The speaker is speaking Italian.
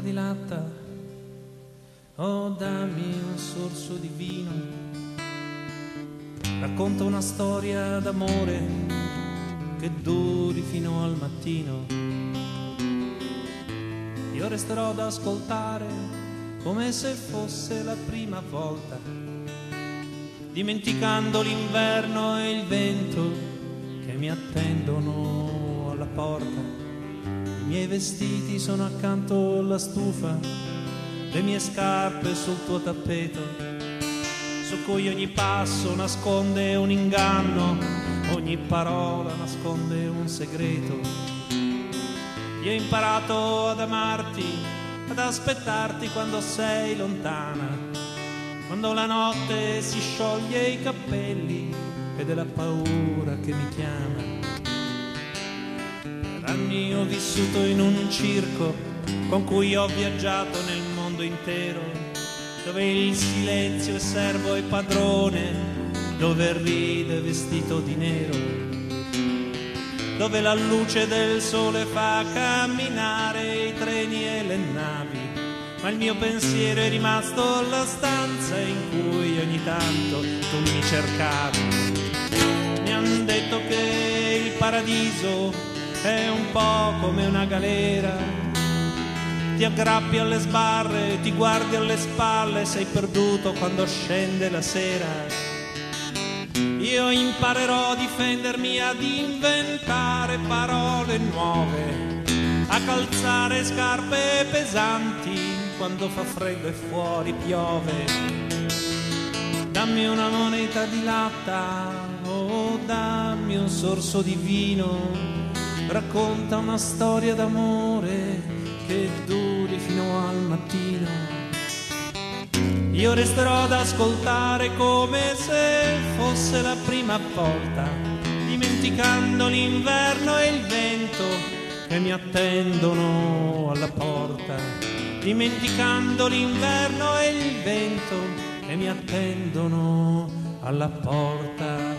di latta, oh dammi un sorso di vino, racconta una storia d'amore che duri fino al mattino. Io resterò ad ascoltare come se fosse la prima volta, dimenticando l'inverno e il vento che mi attendono alla porta. I miei vestiti sono accanto alla stufa, le mie scarpe sul tuo tappeto, su cui ogni passo nasconde un inganno, ogni parola nasconde un segreto. Io ho imparato ad amarti, ad aspettarti quando sei lontana, quando la notte si scioglie i capelli ed è la paura che mi chiama. Per anni ho vissuto in un circo con cui ho viaggiato nel mondo intero, dove il silenzio è servo e padrone, dove ride vestito di nero, dove la luce del sole fa camminare i treni e le navi, ma il mio pensiero è rimasto alla stanza in cui ogni tanto tu mi cercavi. Mi han detto che il paradiso è un po' come una galera, ti aggrappi alle sbarre, ti guardi alle spalle, sei perduto quando scende la sera. Io imparerò a difendermi, ad inventare parole nuove, a calzare scarpe pesanti quando fa freddo e fuori piove. Dammi una moneta di latta, oh dammi un sorso di vino, racconta una storia d'amore che duri fino al mattino. Io resterò ad ascoltare come se fosse la prima volta, dimenticando l'inverno e il vento che mi attendono alla porta, dimenticando l'inverno e il vento che mi attendono alla porta.